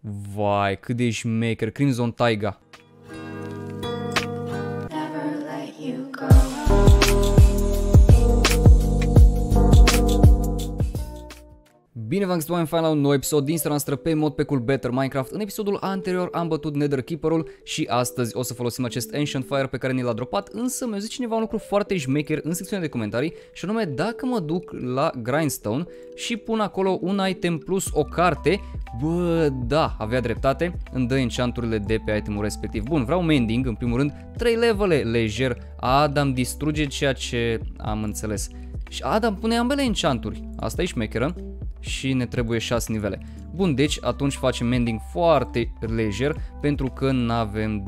Vai, cât de șmecher, Crimson Taiga. Bine v-am găsit, oameni fain, la un nou episod din seria noastră pe mod pe cool Better Minecraft. În episodul anterior am bătut Nether Keeper-ul și astăzi o să folosim acest Ancient Fire pe care ni l-a dropat, însă mi-a zis cineva un lucru foarte șmecher în secțiunea de comentarii și anume dacă mă duc la Grindstone și pun acolo un item plus o carte, bă, da, avea dreptate, îmi dă enchanturile de pe itemul respectiv. Bun, vreau mending, în primul rând, 3 levele, lejer, Adam distruge ceea ce am înțeles. Și Adam pune ambele enchanturi, asta e șmecheră. Și ne trebuie 6 nivele. Bun, deci atunci facem mending foarte lejer pentru că nu avem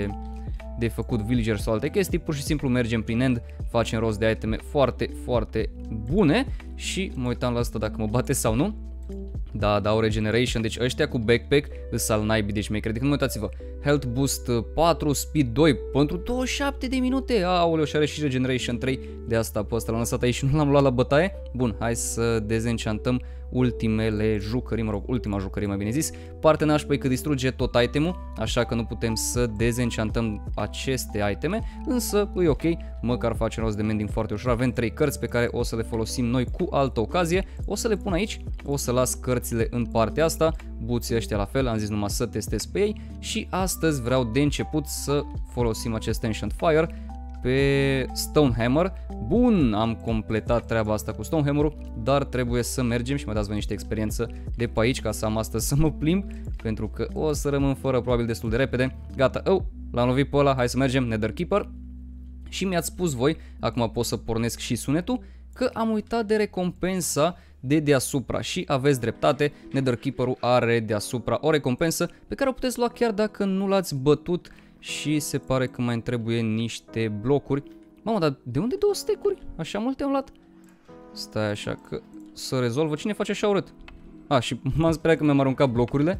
de făcut villager sau alte chestii. Pur și simplu mergem prin end, facem rost de iteme foarte, foarte bune. Și mă uitam la asta dacă mă bate sau nu. Da, dau regeneration, deci ăștia cu backpack îs al naibii de șmecher. Adică nu uitați-vă, health boost 4, speed 2 pentru 27 de minute. Aoleu, și are și regeneration 3. De asta pe ăsta l-am lăsat aici și nu l-am luat la bătaie. Bun, hai să dezenchantăm ultimele jucării, mă rog, ultima jucărie mai bine zis. Partea nașpa e că distruge tot itemul, așa că nu putem să dezenchantăm aceste iteme, însă e ok, măcar facem rost de mending foarte ușor. Avem 3 cărți pe care o să le folosim noi cu altă ocazie. O să le pun aici, o să las cărțile în partea asta, buții ăștia la fel, am zis numai să testez pe ei și astăzi vreau de început să folosim acest Ancient Fire pe Stonehammer. Bun, am completat treaba asta cu Stonehammer-ul, dar trebuie să mergem și mă dați voi niște experiență de pe aici ca să am astăzi să mă plimb, pentru că o să rămân fără probabil destul de repede. Gata, l-am lovit pe ăla, hai să mergem, Nether Keeper. Și mi-ați spus voi, acum pot să pornesc și sunetul, că am uitat de recompensa de deasupra și aveți dreptate, Nether Keeper-ul are deasupra o recompensă pe care o puteți lua chiar dacă nu l-ați bătut. Și se pare că mai îmi trebuie niște blocuri. Mamă, dar de unde 2 stack-uri? Așa multe am luat? Stai așa că să rezolvă. Cine face așa urât? Și m-am speriat că mi-am aruncat blocurile.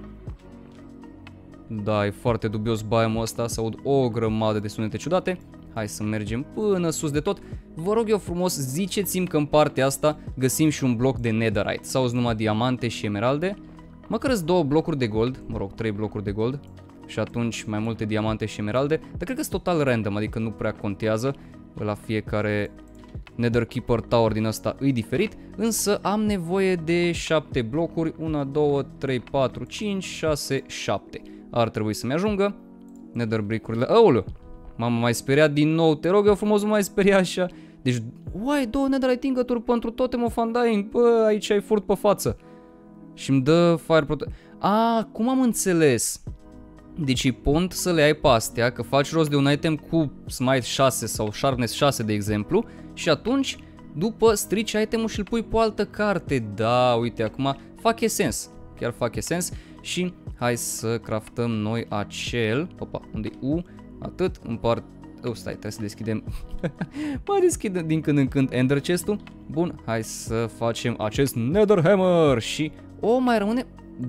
Da, e foarte dubios biomul ăsta. Să aud o grămadă de sunete ciudate. Hai să mergem până sus de tot. Vă rog eu frumos, ziceți-mi că în partea asta găsim și un bloc de netherite. Sau numai diamante și emeralde. Măcar 2 blocuri de gold. Mă rog, 3 blocuri de gold. Și atunci mai multe diamante și emeralde. Dar cred că sunt total random, adică nu prea contează. La fiecare Nether Keeper Tower din asta e diferit. Însă am nevoie de 7 blocuri. 1, 2, 3, 4, 5, 6, 7. Ar trebui să-mi ajungă. Nether brick-urile. Aoleu! M-am mai speriat din nou. Te rog eu frumos, nu mai speria așa. Deci, uai, 2 netherite ingături pentru Totem of Undying. Bă, aici ai furt pe față. Și îmi dă fire protection. Cum am înțeles? Deci e pont să le ai pe astea, că faci rost de un item cu Smite 6 sau Sharpness 6 de exemplu și atunci după strici itemul și îl pui pe o altă carte. Da, uite, acum face sens, chiar face sens și hai să craftăm noi acel, opa, unde e U, atât, împart, stai, trebuie să deschidem, mai deschid din când în când Ender Chest-ul. Bun, hai să facem acest Nether Hammer și, mai rămâne,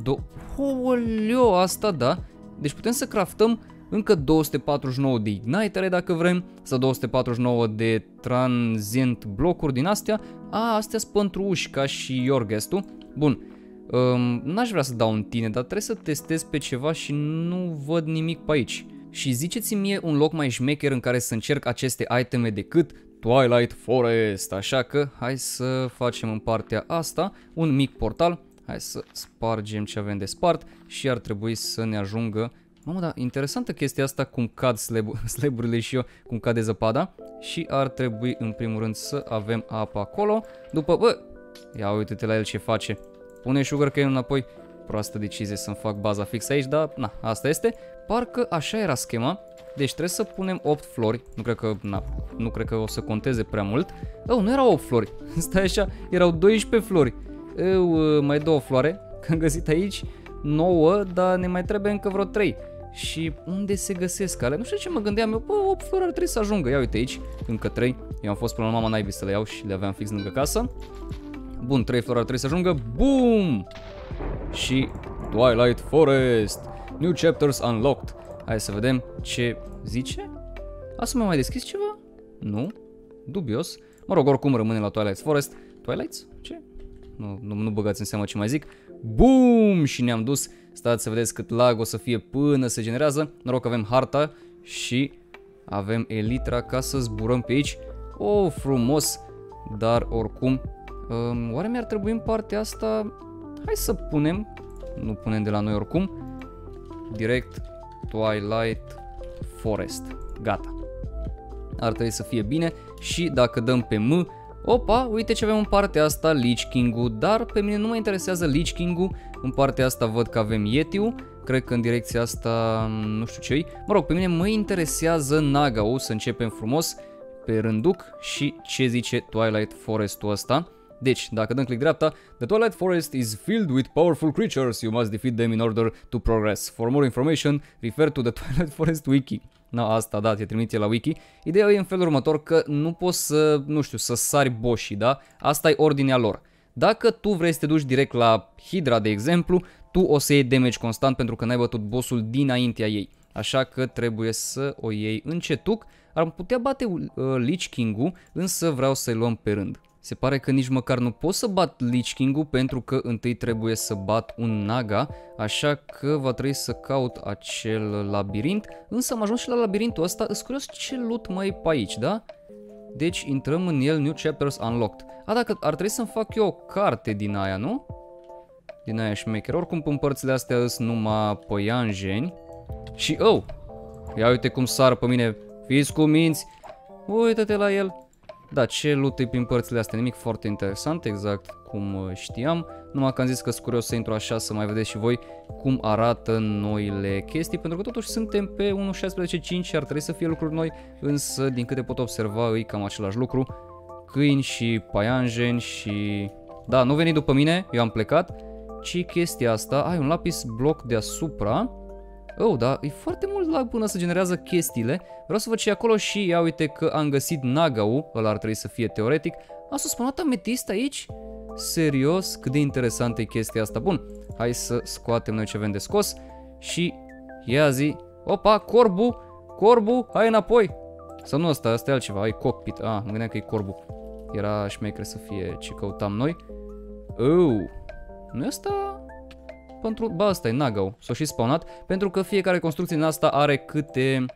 asta da. Deci putem să craftăm încă 249 de ignitere dacă vrem, sau 249 de transient blocuri din astea. Astea sunt pentru uși, ca și your guest-ul. Bun, n-aș vrea să dau în tine, dar trebuie să testez pe ceva și nu văd nimic pe aici. Și ziceți-mi mie un loc mai șmecher în care să încerc aceste iteme decât Twilight Forest. Așa că hai să facem în partea asta un mic portal. Hai să spargem ce avem de spart și ar trebui să ne ajungă. Mamă, da, interesantă chestia asta, cum cad slab-urile și eu, cum cade zăpada. Și ar trebui în primul rând să avem apă acolo. După, ia uite-te la el ce face. Pune sugarcane înapoi. Proastă decizie să-mi fac baza fix aici, dar na, asta este. Parcă așa era schema. Deci trebuie să punem 8 flori. Nu cred că o să conteze prea mult. Nu erau 8 flori. Stai așa, erau 12 flori. Mai 2 floare, că am găsit aici 9, dar ne mai trebuie încă vreo 3. Și unde se găsesc alea? Nu știu ce mă gândeam eu, 8 flori ar trebui să ajungă. Ia uite aici, încă 3. Eu am fost până la mama naibii să le iau și le aveam fix lângă casă. Bun, 3 flori ar trebui să ajungă. Boom! Și Twilight Forest. New chapters unlocked. Hai să vedem ce zice. Să mai deschis ceva? Nu? Dubios. Mă rog, oricum rămâne la Twilight Forest. Twilights? Ce? Nu băgați în seama ce mai zic. Boom! Și ne-am dus. Stați să vedeți cât lag o să fie până se generează. Noroc că avem harta și avem elitra ca să zburăm pe aici. Oh, frumos! Dar oricum, oare mi-ar trebui în partea asta? Hai să punem, nu punem de la noi oricum, direct Twilight Forest. Gata. Ar trebui să fie bine și dacă dăm pe M, opa, uite ce avem în partea asta, Lich King-ul, dar pe mine nu mă interesează Lich King-ul, în partea asta văd că avem Yeti-ul, cred că în direcția asta nu știu ce-i. Mă rog, pe mine mă interesează Naga-ul, să începem frumos pe rânduc și ce zice Twilight Forest-ul ăsta. Deci, dacă dăm click dreapta, the Twilight Forest is filled with powerful creatures, you must defeat them in order to progress. For more information, refer to the Twilight Forest Wiki. Na, asta, da, te trimite la wiki. Ideea e în felul următor că nu poți să, nu știu, să sari boșii, da? Asta e ordinea lor. Dacă tu vrei să te duci direct la Hydra, de exemplu, tu o să iei damage constant pentru că n-ai bătut bossul dinaintea ei. Așa că trebuie să o iei încetuc. Ar putea bate Lich King-ul, însă vreau să-i luăm pe rând. Se pare că nici măcar nu pot să bat Lich King-ul pentru că întâi trebuie să bat un Naga, așa că va trebui să caut acel labirint, însă am ajuns și la labirintul ăsta, îs curios ce loot mai e pe aici, da? Deci intrăm în el, New Chapters Unlocked. A, dacă ar trebui să-mi fac eu o carte din aia, nu? Din aia șmecher, oricum în părțile astea îs numai păianjeni. Și, oh, ia uite cum sar pe mine, fiți cuminți, uită-te la el. Da, ce loot e prin părțile astea, nimic foarte interesant, exact cum știam. Numai că am zis că sunt curios să intru așa să mai vedeți și voi cum arată noile chestii, pentru că totuși suntem pe 1.16.5 și ar trebui să fie lucruri noi, însă din câte pot observa e cam același lucru. Câini și paianjeni și... Da, nu veni după mine, eu am plecat, ci chestia asta, ai un lapis bloc deasupra. Oh, da, e foarte mult lag până se generează chestiile. Vreau să văd ce e acolo și ia uite că am găsit Naga-ul, ăla ar trebui să fie teoretic. A suspanat ametist aici? Serios? Cât de interesantă e chestia asta. Bun, hai să scoatem noi ce avem de scos. Și ia zi. Opa, corbu, corbu, hai înapoi. Sau nu ăsta, ăsta e altceva, e cockpit. Ah, mă gândeam că e corbu. Era șmecher să fie ce căutam noi. Oh, nu e ăsta... Pentru... Ba, ăsta e Naga-ul, s-a și spawnat, pentru că fiecare construcție din asta are câte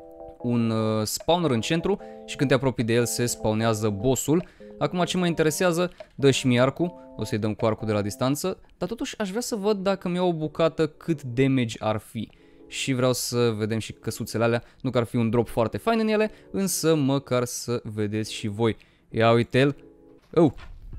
un spawner în centru și când te apropii de el se spawnează bossul. Acum ce mă interesează, dă și mie arcul, o să-i dăm cu arcul de la distanță, dar totuși aș vrea să văd dacă mi-au o bucată cât damage ar fi. Și vreau să vedem și căsuțele alea, nu că ar fi un drop foarte fain în ele, însă măcar să vedeți și voi. Ia uite-l. Oh.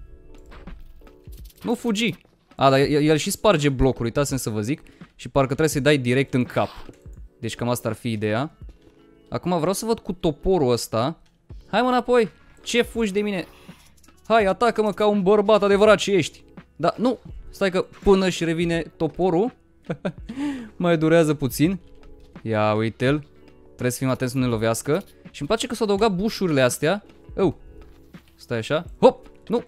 Nu fugi. A, dar el și sparge blocuri, uitați-mi să vă zic. Și parcă trebuie să-i dai direct în cap. Deci cam asta ar fi ideea. Acum vreau să văd cu toporul ăsta. Hai mă înapoi. Ce fugi de mine? Hai, atacă-mă ca un bărbat adevărat ce ești. Da, nu. Stai că până și revine toporul. Mai durează puțin. Ia uite-l. Trebuie să fim atenți să nu ne lovească. Și îmi place că s-au adăugat bușurile astea. Oh. Stai așa. Hop. Nu.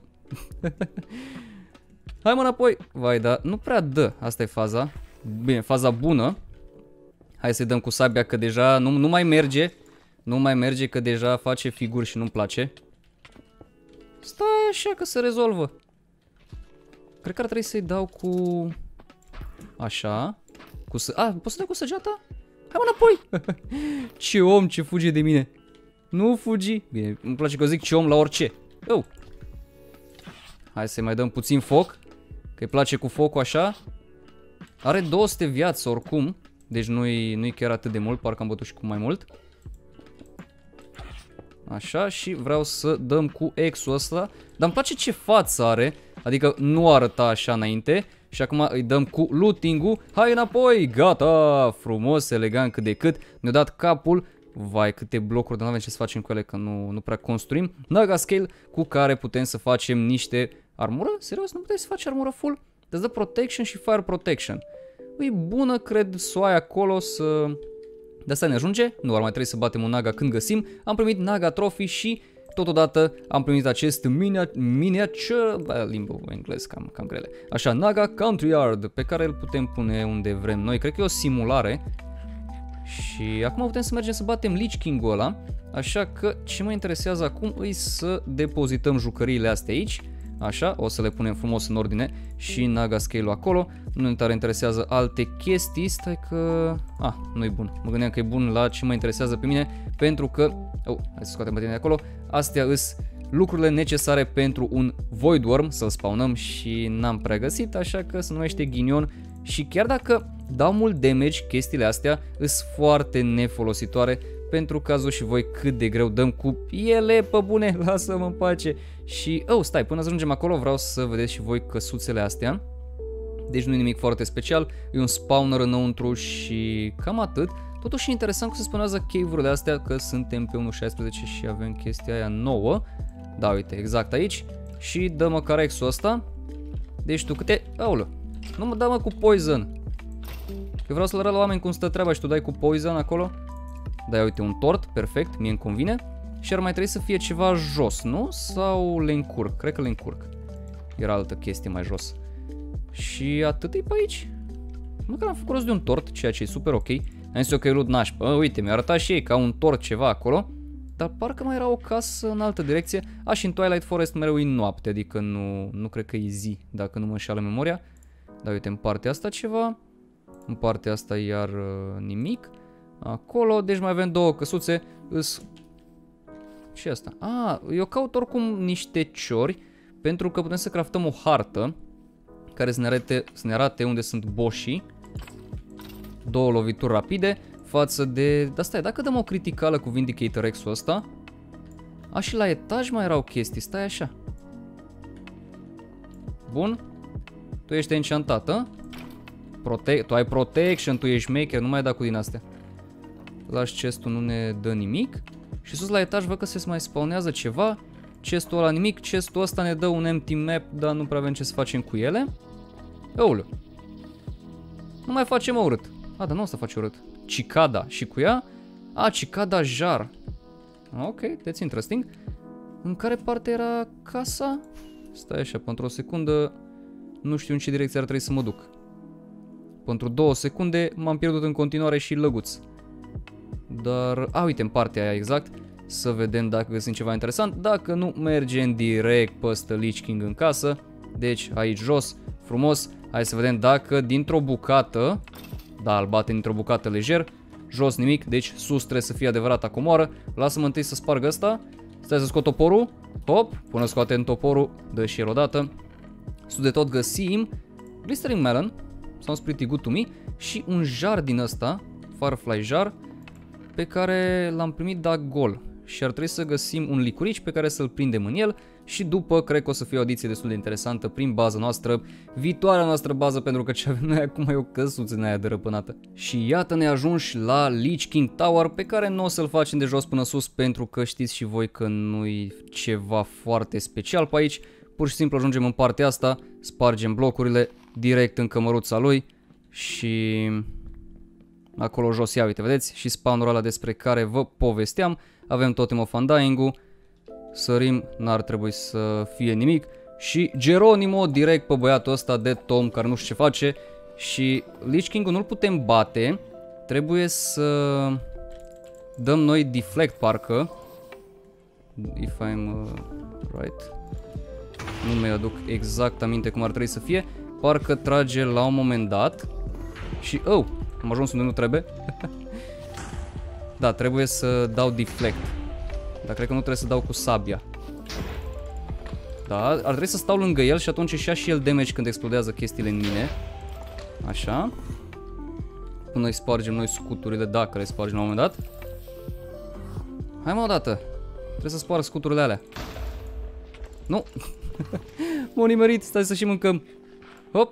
Hai mă înapoi. Vai, da, nu prea dă. Asta e faza. Bine, faza bună. Hai să-i dăm cu sabia că deja nu mai merge. Nu mai merge că deja face figuri și nu-mi place. Stai așa că se rezolvă. Cred că ar trebui să-i dau cu... Așa. Poți să dau cu săgeata? Hai mă înapoi. Ce om, ce fuge de mine. Nu fugi. Bine, îmi place că eu zic ce om la orice. Oh. Hai să-i mai dăm puțin foc. Că îi place cu focul așa. Are 200 viață oricum. Deci nu-i chiar atât de mult. Parcă am bătut și cu mai mult. Așa, și vreau să dăm cu X-ul ăsta. Dar îmi place ce față are. Adică nu arăta așa înainte. Și acum îi dăm cu looting-ul. Hai înapoi, gata. Frumos, elegant cât de cât. Ne-a dat capul. Vai, câte blocuri, dar nu avem ce să facem cu ele, că nu prea construim. Naga Scale cu care putem să facem niște armură? Serios, nu putem să faci armură full? Îți dă protection și fire protection. E bună, cred, să o ai acolo să... De asta ne ajunge, nu ar mai trebui să batem un Naga când găsim. Am primit Naga Trophy și totodată am primit acest miniature, limbă englez cam grele. Așa, Naga Country Yard, pe care îl putem pune unde vrem noi. Cred că e o simulare. Și acum putem să mergem să batem Lich King-ul ăla. Așa că ce mă interesează acum e să depozităm jucăriile astea aici. Așa, o să le punem frumos în ordine și Naga Scale-ul acolo. Nu ne tare interesează alte chestii. Stai că... nu-i bun. Mă gândeam că e bun la ce mă interesează pe mine, pentru că... hai să scoatem pe tine de acolo. Astea îs lucrurile necesare pentru un Void Worm, să-l spawnăm și n-am prea găsit, așa că se numește ghinion. Și chiar dacă dau mult damage, chestiile astea îs foarte nefolositoare, pentru că ați văzut și voi cât de greu dăm cu ele, pe bune, lasă-mă în pace. Și, stai, până să ajungem acolo vreau să vedeți și voi căsuțele astea. Deci nu e nimic foarte special, e un spawner înăuntru și cam atât. Totuși e interesant cum se spawnează cave-urile astea, că suntem pe 1.16 și avem chestia aia nouă. Da, uite, exact aici. Și dă măcar X-ul ăsta. Deci tu câte... Aoleu, nu mă dă cu poison. Că vreau să le arăt la oameni cum stă treaba și tu dai cu poison acolo. Da, uite, un tort, perfect, mie îmi convine. Și ar mai trebui să fie ceva jos, nu? Sau le încurc? Cred că le încurc. Era altă chestie mai jos. Și atât e pe aici. Măcar am făcut rost de un tort, ceea ce e super ok. Am zis eu că e ludnaș. Uite, mi-a arătat și ei ca un tort ceva acolo. Dar parcă mai era o casă în altă direcție. Și în Twilight Forest mereu e noapte, adică nu cred că e zi, dacă nu mă înșală memoria. Dar uite, în partea asta ceva. În partea asta iar nimic. Acolo, deci mai avem două căsuțe. Și asta. Eu caut oricum niște ciori, pentru că putem să craftăm o hartă care să ne arate unde sunt boșii. Două lovituri rapide față de... Dar stai, dacă dăm o criticală cu Vindicator X-ul ăsta... Și la etaj mai erau chestii, stai așa. Bun. Tu ești enchantată. Tu ai protection, tu ești maker, nu mai da cu din astea. Lași chestul, nu ne dă nimic. Și sus la etaj văd că se mai spawnează ceva. Chestul ăla nimic, chestul ăsta ne dă un empty map, dar nu prea avem ce să facem cu ele. Aoleu. Nu mai facem urât. Dar nu o să faci urât. Cicada. Și cu ea? Cicada jar. Ok, that's interesting. În care parte era casa? Stai așa, pentru o secundă nu știu în ce direcție ar trebui să mă duc. Pentru 2 secunde m-am pierdut în continuare și lăguț. Dar, uite, în partea aia exact. Să vedem dacă găsim ceva interesant. Dacă nu, mergem direct peste Lich King în casă. Deci, aici jos, frumos. Hai să vedem dacă dintr-o bucată... Da, îl bate dintr-o bucată lejer. Jos nimic, deci sus trebuie să fie adevărata comoară. Lasă-mă întâi să sparg ăsta. Stai să scot toporul. Hop, până scoatem toporul, dă și el odată. Sus de tot găsim Blistering Melon, sounds pretty good to me. Și un jar din ăsta, Firefly jar, pe care l-am primit gol. Și ar trebui să găsim un licurici pe care să-l prindem în el. Și după, cred că o să fie o audiție destul de interesantă prin baza noastră, viitoarea noastră bază, pentru că ce avem noi acum e o căsuță în aia dărăpânată. Și iată ne ajungi la Lich King Tower, pe care nu o să-l facem de jos până sus, pentru că știți și voi că nu-i ceva foarte special pe aici. Pur și simplu ajungem în partea asta, spargem blocurile direct în cămăruța lui și... Acolo jos, ia uite, vedeți? Și spawnul ăla despre care vă povesteam. Avem Totem of Undying-ul. Sărim, n-ar trebui să fie nimic. Și Geronimo direct pe băiatul ăsta de Tom, care nu știu ce face. Și Lich King-ul nu-l putem bate. Trebuie să dăm noi deflect parcă. If I'm right. Nu mi aduc exact aminte cum ar trebui să fie. Parcă trage la un moment dat. Și, am ajuns unde nu trebuie. Da, trebuie să dau deflect. Dar cred că nu trebuie să dau cu sabia. Da, ar trebui să stau lângă el și atunci își ia și el damage când explodează chestiile în mine. Așa. Până îi spargem noi scuturile, dacă le spargem la un moment dat. Hai mă odată. Trebuie să sparg scuturile alea. Nu. M-au nimerit, stai să și mâncăm. Hop.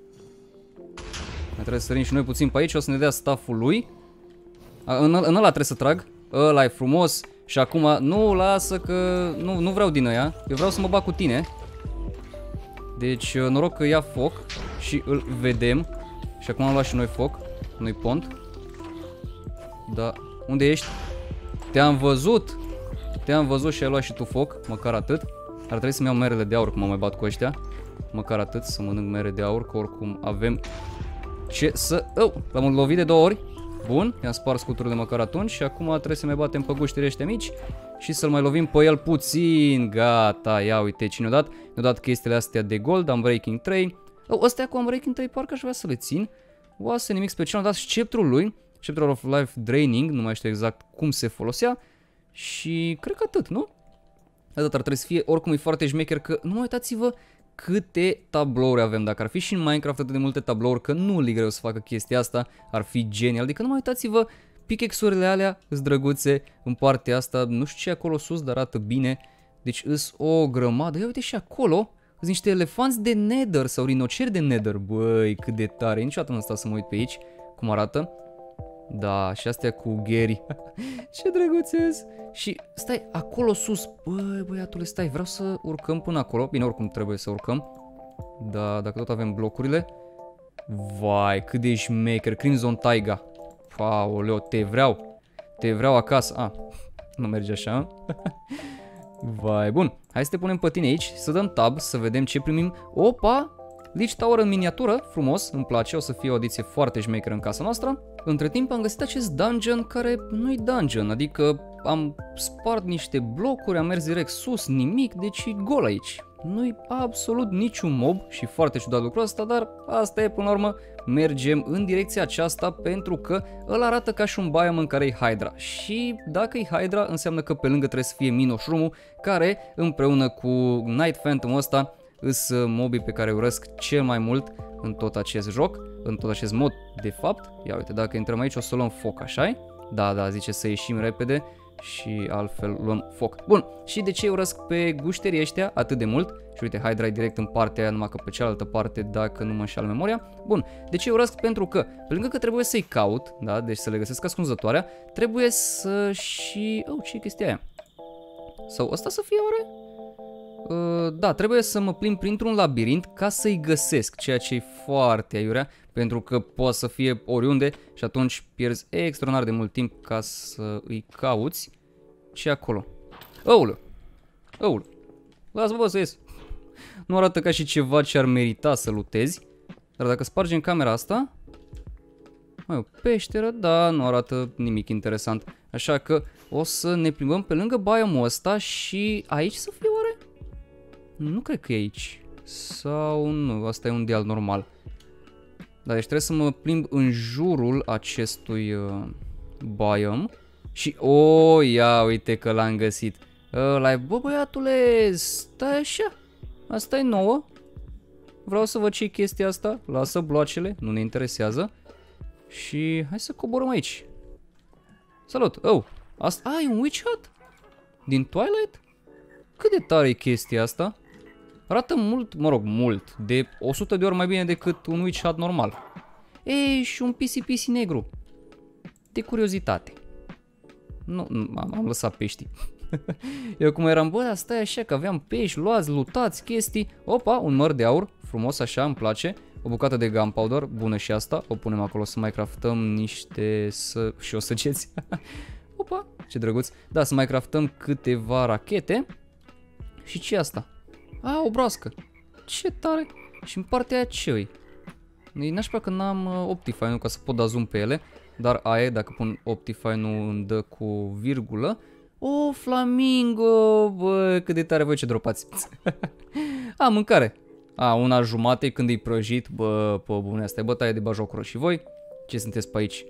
Mai trebuie să sărim și noi puțin pe aici, o să ne dea stafful lui. În ăla trebuie să trag. Ăla e frumos. Și acum, nu, lasă că... Nu vreau din ăia. Eu vreau să mă bag cu tine. Deci, noroc că ia foc. Și îl vedem. Și acum am luat și noi foc. Nu-i pont. Da. Unde ești? Te-am văzut. Te-am văzut și ai luat și tu foc. Măcar atât. Ar trebui să-mi iau merele de aur, cum mă mai bat cu ăștia. Măcar atât, să mănânc mere de aur, că oricum avem ce să... L-am lovit de 2 ori. Bun, i-am spart scuturile măcar atunci și acum trebuie să mai batem pe guștile ăștia mici și să-l mai lovim pe el puțin. Gata, ia uite cine a dat. Ne-a dat chestiile astea de gold, Unbreaking 3. Ăstea cu Unbreaking 3 parcă aș vrea să le țin. Oase, nimic special, am dat sceptrul lui. Sceptrul of Life Draining, nu mai știu exact cum se folosea. Și cred că atât, nu? Atât ar trebui să fie, oricum e foarte șmecher că, nu uitați-vă câte tablouri avem. Dacă ar fi și în Minecraft atât de multe tablouri, că nu li greu să facă chestia asta, ar fi genial. Adică nu uitați-vă, pickaxe-urile alea îs drăguțe în partea asta, nu știu ce e acolo sus, dar arată bine. Deci îs o grămadă, ia uite și acolo, sunt niște elefanți de Nether sau rinoceri de Nether. Băi, cât de tare, niciodată nu stau să mă uit pe aici, cum arată. Da, și astea cu Gary. Ce drăguțes. Și stai, acolo sus. Băi, băiatule, stai, vreau să urcăm până acolo. Bine, oricum trebuie să urcăm. Da, dacă tot avem blocurile. Vai, cât de șmecher. Crimson Taiga. Aoleo, te vreau. Te vreau acasă. Ah, nu merge așa. Vai, bun. Hai să te punem pe tine aici, să dăm tab, să vedem ce primim. Opa! Lich Tower în miniatură, frumos, îmi place, o să fie o adiție foarte șmecheră în casa noastră. Între timp am găsit acest dungeon care nu-i dungeon, adică am spart niște blocuri, am mers direct sus, nimic, deci e gol aici. Nu-i absolut niciun mob și foarte ciudat lucrul ăsta, dar asta e până la urmă, mergem în direcția aceasta pentru că îl arată ca și un biome în care e Hydra. Și dacă e Hydra înseamnă că pe lângă trebuie să fie Minoshroom-ul, care împreună cu Night Phantom-ul ăsta îs mobii pe care urăsc cel mai mult în tot acest joc, în tot acest mod de fapt. Ia uite, dacă intrăm aici o să luăm foc, așa-i? Da, zice să ieșim repede și altfel luăm foc. Bun, și de ce urăsc pe gușterii ăștia atât de mult? Și uite, Hydra e direct în partea aia, numai că pe cealaltă parte, dacă nu mă înșeală memoria. Bun, de ce urăsc? Pentru că, pe lângă că trebuie să-i caut, da, deci să le găsesc ascunzătoarea, trebuie să și... Oh, ce e chestia aia? Sau ăsta să fie oare? Da, trebuie să mă plimb printr-un labirint ca să-i găsesc, ceea ce e foarte aiurea, pentru că poate să fie oriunde și atunci pierzi extraordinar de mult timp ca să îi cauți. Ce acolo? Aoleu! Lasă-mă să ies! Nu arată ca și ceva ce ar merita să lutezi, dar dacă spargem camera asta... Mai o peșteră, da, nu arată nimic interesant. Așa că o să ne plimbăm pe lângă biomul ăsta și aici să fie oare? Nu cred că e aici. Sau nu, asta e un deal normal. Dar deci trebuie să mă plimb în jurul acestui biome. Și, ia uite că l-am găsit. Ăla e, bă băiatule, stai așa. Asta e nouă. Vreau să văd ce e chestia asta. Lasă bloacele, nu ne interesează. Și hai să coborăm aici. Salut, asta, e un witch hut? Din Twilight? Cât de tare e chestia asta? Arată mult, mă rog, mult, de 100 de ori mai bine decât un witch hut normal. Ei, și un pisi negru. De curiozitate. Nu, am lăsat peștii. Eu cum eram, bă, dar stai așa că aveam pești, luați, lutați, chestii. Opa, un măr de aur, frumos așa, îmi place. O bucată de gunpowder, bună și asta. O punem acolo să mai craftăm niște și o săgeți. Opa, ce drăguț. Da, să mai craftăm câteva rachete. Și ce asta? O broască. Ce tare. Și în partea aia ce-i? E nașpa că n-am Optifine, nu ca să pot da zoom pe ele. Dar aia, dacă pun Optifine, nu îmi dă cu virgulă. Flamingo! Bă, cât de tare voi ce dropați. Mâncare. Una jumate când e prăjit. Bă, pe bune, asta e bătaie de bajocură. Și voi? Ce sunteți pe aici?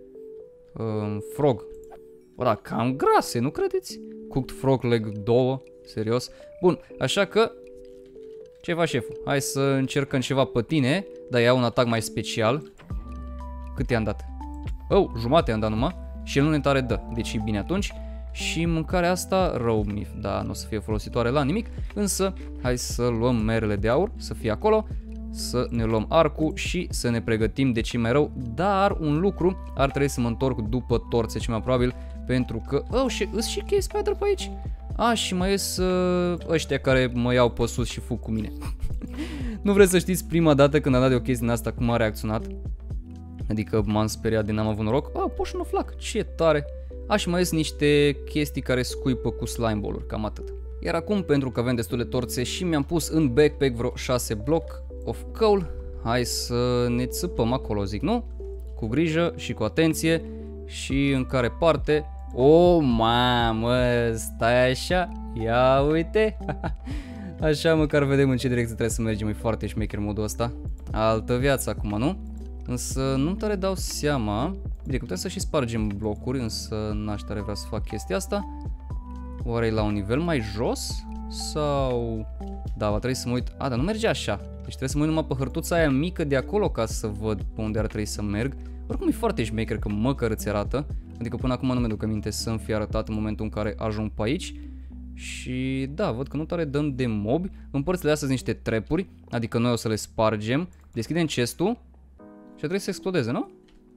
Frog. Bă, da, cam grase, nu credeți? Cooked frog leg 2. Serios. Bun, așa că ceva, șeful. Hai să încercăm ceva pe tine. Dar ia un atac mai special. Cât i-am dat? Jumate i-am dat numai. Și el nu ne tare dă. Deci e bine atunci. Și mâncarea asta, rău mif. Da, nu o să fie folositoare la nimic. Însă, hai să luăm merele de aur. Să fie acolo. Să ne luăm arcul și să ne pregătim de ce mai rău. Dar un lucru, ar trebui să mă întorc după torțe ce mai probabil. Pentru că, și cave spider pe aici. Și mai ies ăștia care mă iau pe sus și fug cu mine. Nu vreți să știți prima dată când am dat de o chestie din asta cum a reacționat? Adică m-am speriat de n-am avut noroc. Potion of Luck, ce tare. Și mai ies niște chestii care scuipă cu slime ball-uri, cam atât. Iar acum, pentru că avem destule torțe și mi-am pus în backpack vreo 6 block of coal, hai să ne țăpăm acolo, zic, nu? Cu grijă și cu atenție. Și în care parte? O, mamă, stai așa, ia uite. Așa măcar vedem în ce direcție trebuie să mergem, e foarte șmecher modul ăsta. Altă viață acum, nu? Însă nu tare dau seama. Bine, putem să și spargem blocuri, însă n-aș tare vrea să fac chestia asta. Oare e la un nivel mai jos? Sau... Da, va trebui să mă uit... A, dar nu merge așa. Deci trebuie să mă uit numai pe hărtuța aia mică de acolo ca să văd pe unde ar trebui să merg. Oricum e foarte șmecher că măcar îți arată. Adică până acum nu mi-aduc aminte să-mi fie arătat în momentul în care ajung pe aici. Și da, văd că nu tare dăm de mobi. În părțile astea sunt niște trepuri, adică noi o să le spargem. Deschidem chestul și trebuie să explodeze, nu?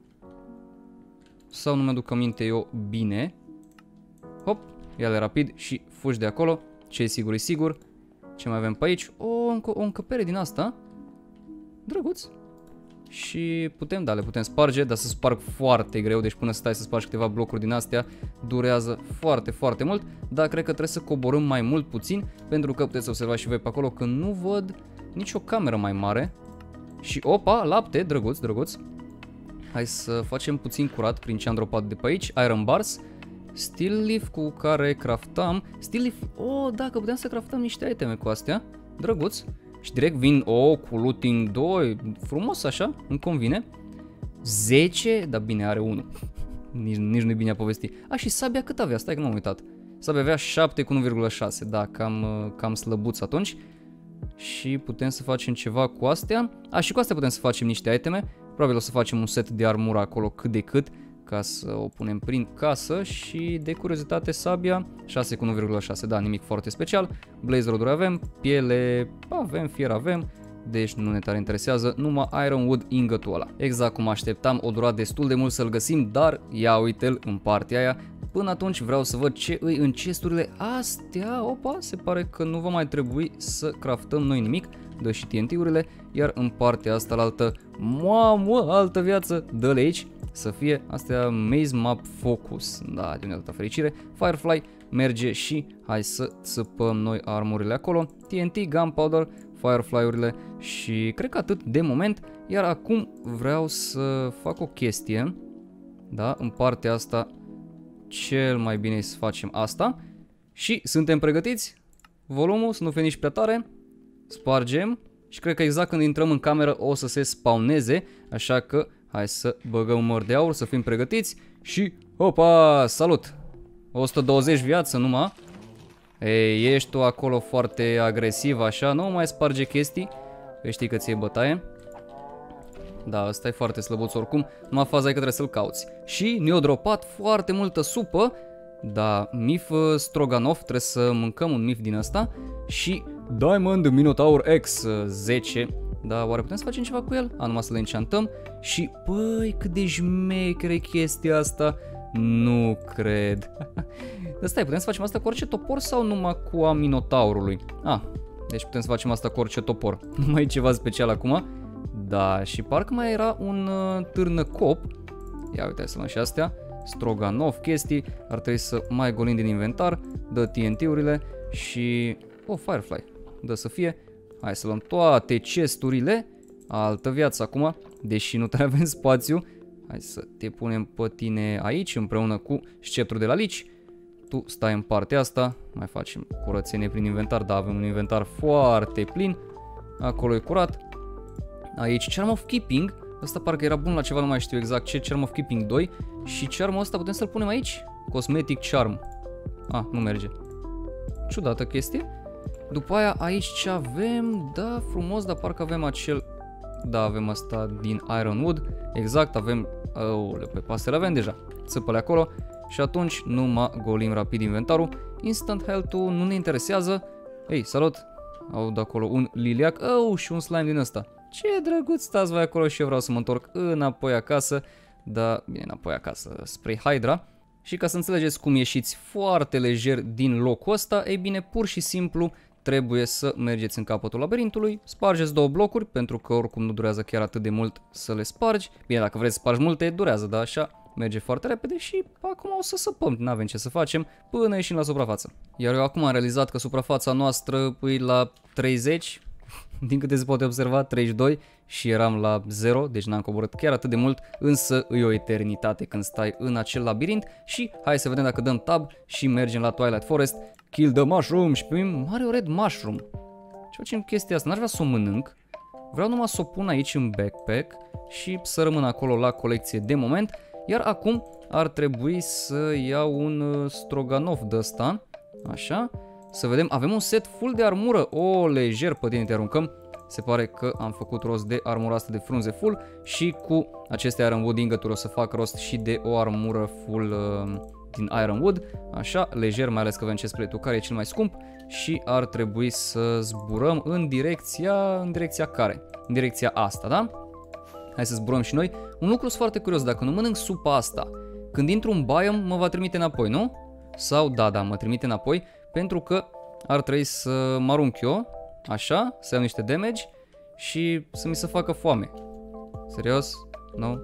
Sau nu mi-aduc aminte eu bine. Hop, ia-le rapid și fugi de acolo. Ce e sigur e sigur. Ce mai avem pe aici? O încăpere din asta. Drăguț. Și putem, da, le putem sparge, dar să sparg foarte greu, deci până să stai să spargi câteva blocuri din astea durează foarte, foarte mult, dar cred că trebuie să coborâm mai mult puțin, pentru că puteți observa și voi pe acolo că nu văd nicio cameră mai mare. Și opa, lapte, drăguț, drăguț. Hai să facem puțin curat prin ce am dropat de pe aici. Iron bars, steel leaf cu care craftam. Steel leaf, da, că putem să craftăm niște iteme cu astea, drăguț. Și direct vin, cu looting 2, frumos așa, îmi convine. 10, dar bine, are 1. Nici nu-i bine a povesti. Și sabia cât avea? Stai că m-am uitat. Sabia avea 7 cu 1,6, da, cam slăbuț atunci. Și putem să facem ceva cu astea. Și cu astea putem să facem niște iteme. Probabil o să facem un set de armură acolo cât de cât, ca să o punem prin casă. Și de curiozitate sabia 6 cu 1,6, da, nimic foarte special. Blaze rod-uri avem, piele avem, fier avem, deci nu ne tare interesează, numai Ironwood ingotul ăla. Exact cum așteptam, o durat destul de mult să-l găsim, dar ia uite-l în partea aia. Până atunci vreau să văd ce îi în chesturile astea. Opa, se pare că nu va mai trebui să craftăm noi nimic. Dă și TNT-urile, iar în partea asta la altă, mamă, altă viață, dă-le aici. Să fie astea Maze Map Focus. Da, de unde atâta fericire. Firefly merge și hai să țăpăm noi armurile acolo. TNT, Gunpowder, Firefly-urile și cred că atât de moment. Iar acum vreau să fac o chestie. Da, în partea asta cel mai bine e să facem asta. Și suntem pregătiți? Volumul să nu fie nici prea tare. Spargem și cred că exact când intrăm în cameră o să se spawneze. Așa că hai să băgăm măr de aur, să fim pregătiți și opa, salut! 120 viață numai. Ei, ești tu acolo foarte agresiv așa, nu mai sparge chestii, că știi că ți-e bătaie. Da, ăsta e foarte slăbuț oricum, numai faza e că trebuie să-l cauți. Și ne-a dropat foarte multă supă, da, mif Stroganov, trebuie să mâncăm un mif din ăsta. Și Diamond Minotaur X 10. Da, oare putem să facem ceva cu el? Numai să le enchantăm. Și, băi, cât de șmecheră e chestia asta. Nu cred. Dar stai, putem să facem asta cu orice topor sau numai cu a Minotaurului? Deci putem să facem asta cu orice topor. Nu mai e ceva special acum. Da, și parcă mai era un târnăcop. Ia uite, să luăm și astea. Stroganov chestii. Ar trebui să mai golim din inventar. Dă TNT-urile și... Firefly. Dă să fie. Hai să luăm toate chesturile. Altă viață acum. Deși nu avem spațiu. Hai să te punem pe tine aici împreună cu sceptrul de la Lich. Tu stai în partea asta. Mai facem curățenie prin inventar. Da, avem un inventar foarte plin. Acolo e curat. Aici Charm of Keeping. Ăsta parcă era bun la ceva, nu mai știu exact ce. Charm of Keeping 2. Și charmul ăsta putem să-l punem aici. Cosmetic Charm. Nu merge. Ciudată chestie. După aia aici ce avem? Da, frumos, dar parcă avem acel... Da, avem asta din Ironwood. Exact, avem... pe pasele avem deja. Țăpăle acolo. Și atunci numai golim rapid inventarul. Instant health-ul nu ne interesează. Ei, salut! Aud acolo un liliac. Și un slime din ăsta. Ce drăguț, stați voi acolo și eu vreau să mă întorc înapoi acasă. Da, bine, înapoi acasă, spre Hydra. Și ca să înțelegeți cum ieșiți foarte lejer din locul ăsta, ei bine, pur și simplu trebuie să mergeți în capătul labirintului, spargeți 2 blocuri, pentru că oricum nu durează chiar atât de mult să le spargi. Bine, dacă vreți să spargi multe, durează, dar așa merge foarte repede și acum o să săpăm, n-avem ce să facem până ieșim la suprafață. Iar eu acum am realizat că suprafața noastră e la 30, din câte se poate observa, 32 și eram la 0, deci n-am coborât chiar atât de mult, însă e o eternitate când stai în acel labirint și hai să vedem dacă dăm tab și mergem la Twilight Forest. Kill the mushroom și primim Mario Red Mushroom. Ce facem chestia asta? N-aș vrea să o mănânc, vreau numai să o pun aici în backpack și să rămân acolo la colecție de moment, iar acum ar trebui să iau un stroganov de ăsta, așa. Să vedem, avem un set full de armură. O, lejer pe tine te aruncăm. Se pare că am făcut rost de armura asta de frunze full și cu aceste Iron Wood ingături o să fac rost și de o armură full din Iron Wood. Așa, lejer, mai ales că avem chestplate-ul care e cel mai scump și ar trebui să zburăm în direcția care? În direcția asta, da? Hai să zburăm și noi. Un lucru foarte curios, dacă nu mănânc supa asta, când intru în biome mă va trimite înapoi, nu? Sau da, mă trimite înapoi. Pentru că ar trebui să mă arunc eu, așa, să iau niște damage și să mi se facă foame. Serios? Nu?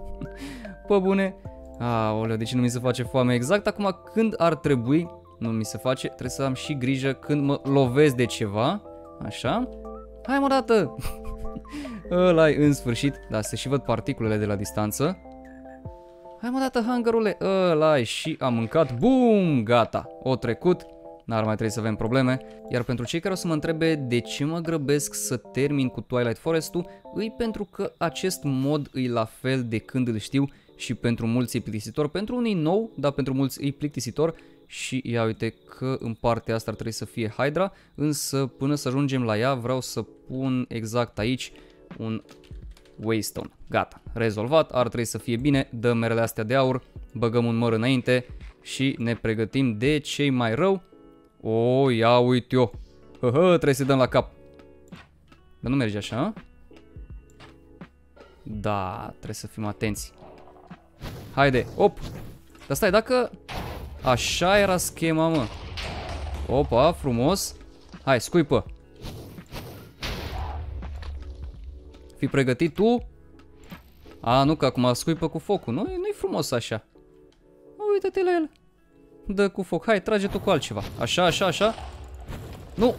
Pă bune? Aoleu, de ce nu mi se face foame? Exact acum când ar trebui, nu mi se face, trebuie să am și grijă când mă lovesc de ceva. Așa. Hai mă dată! Ăla-i în sfârșit. Da, se și văd particulele de la distanță. Hai mă dată, hangarule! Ăla-i și am mâncat. Bum! Gata! O trecut. N-ar mai trebui să avem probleme. Iar pentru cei care o să mă întrebe de ce mă grăbesc să termin cu Twilight Forest-ul, îi pentru că acest mod îi la fel de când îl știu și pentru mulți e plictisitor. Pentru unii nou, dar pentru mulți e plictisitor. Și ia uite că în partea asta ar trebui să fie Hydra, însă până să ajungem la ea vreau să pun exact aici un Waystone. Gata, rezolvat, ar trebui să fie bine, dăm merele astea de aur, băgăm un măr înainte și ne pregătim de cei mai rău. O, ia uite eu. Trebuie să dăm la cap. Dar nu merge așa, a? Da, trebuie să fim atenți. Haide, op. Dar stai, dacă așa era schema, mă. Opa, frumos. Hai, scuipă. Fii pregătit tu. Nu, că acum scuipă cu focul. Nu-i frumos așa. Uită-te la el. Dă cu foc. Hai, trage tu cu altceva. Așa, așa, așa. Nu,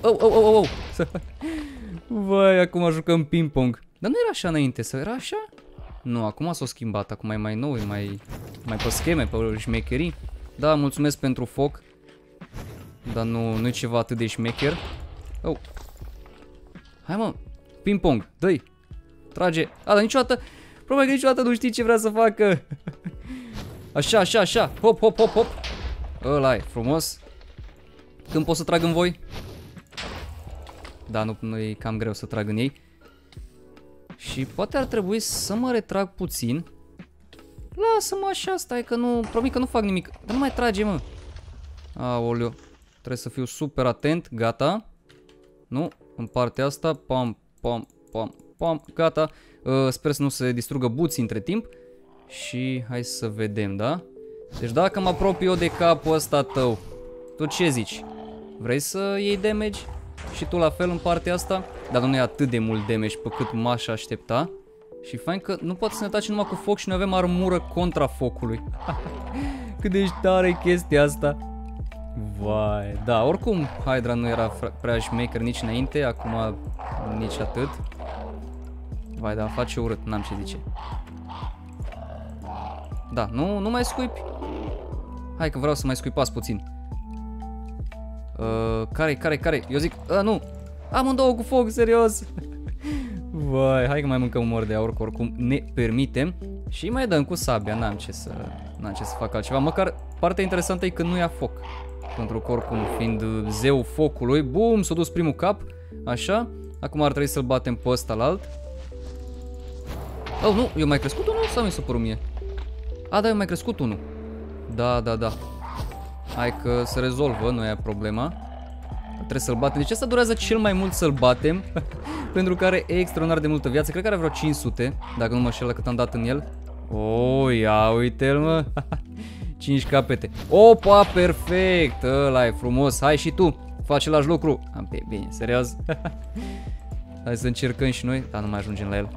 Vai, acum jucăm ping-pong. Dar nu era așa înainte, să era așa? Nu, acum s-a schimbat. Acum e mai nou, e mai pe scheme, pe șmecherii. Da, mulțumesc pentru foc. Dar nu-i ceva atât de șmecher. Hai mă, ping-pong, dă-i. Trage. Dar niciodată, probabil că niciodată nu știi ce vrea să facă. Așa, așa, așa. Hop, hop, hop, hop. Ăla-i, frumos. Când pot să trag în voi? Da, nu e cam greu să trag în ei. Și poate ar trebui să mă retrag puțin. Lasă-mă așa, stai că nu, promit că nu fac nimic. Dar nu mai trage, mă. Aoleu. Trebuie să fiu super atent, gata. Nu, în partea asta, pam, pam, pam, pam, gata. Sper să nu se distrugă buții între timp. Și hai să vedem, da? Deci dacă mă apropii eu de capul ăsta tău, tu ce zici? Vrei să iei damage? Și tu la fel în partea asta? Dar nu e atât de mult damage pe cât m-aș aștepta. Și fain că nu poate să ne tace numai cu foc și noi avem armură contra focului. Cât de tare chestia asta. Vai, da, oricum Hydra nu era prea șmecher nici înainte, acum nici atât. Vai, da, face urât, n-am ce zice. Da, nu mai scuipi. Hai că vreau să mai scuipați puțin. Care? Eu zic, nu. Amândouă cu foc, serios. Vai, hai că mai mâncăm un măr de aur, că oricum ne permitem. Și mai dăm cu sabia, n-am ce să fac altceva. Măcar partea interesantă e că nu ia foc. Pentru că oricum, fiind zeul focului, bum, s-a dus primul cap. Așa, acum ar trebui să-l batem pe ăsta la alt. Oh, nu, eu mai crescut unul sau mi s-a părut mie? Da, eu mai crescut unul. Da. Hai că se rezolvă, nu e problema. Trebuie să-l batem. Deci asta durează cel mai mult să-l batem. Pentru că are extraordinar de multă viață. Cred că are vreo 500, dacă nu mă șel la cât am dat în el. Ia uite-l, mă. 5 capete. Opa, perfect. Ăla e frumos. Hai și tu, faci același lucru. Bine, serios. Hai să încercăm și noi. Dar nu mai ajungem la el.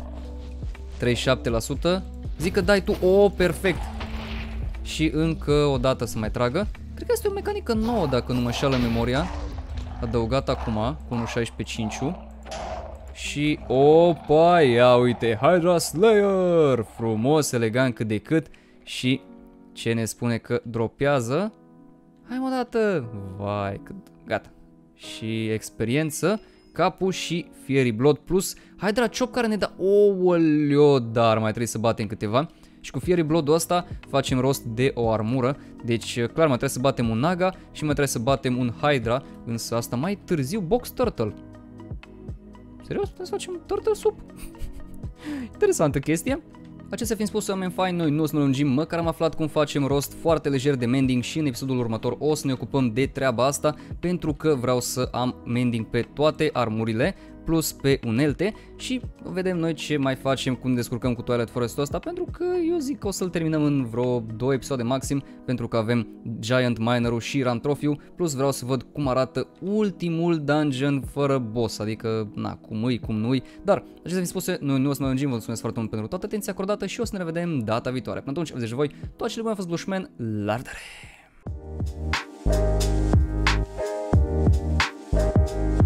37%. Zic că dai tu. Perfect. Și încă o dată să mai tragă. Cred că este o mecanică nouă, dacă nu mă șeală memoria. Adăugat acum cu 1.16.5. Și opa, ia uite, Hydra Slayer, frumos, elegant cât de cât. Și ce ne spune că dropează? Hai mă dată, vai, cât, gata. Și experiență, capul și Fiery Blood plus Hydra Chop care ne dă, ouăleo, dar mai trebuie să batem câteva. Și cu Fiery Blood-ul ăsta facem rost de o armură, deci clar mai trebuie să batem un Naga și mai trebuie să batem un Hydra, însă asta mai târziu Box Turtle. Serios? Putem să facem Turtle Soup? Interesantă chestie. Acestea fiind spuse, oameni faini, noi nu o să ne lungim, măcar am aflat cum facem rost foarte lejer de mending și în episodul următor o să ne ocupăm de treaba asta, pentru că vreau să am mending pe toate armurile, plus pe unelte și vedem noi ce mai facem, cum descurcăm cu Twilight Forest-ul ăsta, pentru că eu zic că o să-l terminăm în vreo 2 episoade maxim, pentru că avem Giant Miner-ul și Run Trophy-ul, plus vreau să văd cum arată ultimul dungeon fără boss, adică, na, cum îi, cum nu-i, dar, acestea fiind spuse, noi nu o să ne lungim, vă mulțumesc foarte mult pentru toată atenția acordată și o să ne revedem data viitoare. Până atunci, aveți de voi, toate cele bune, a fost Blushman, la revedere!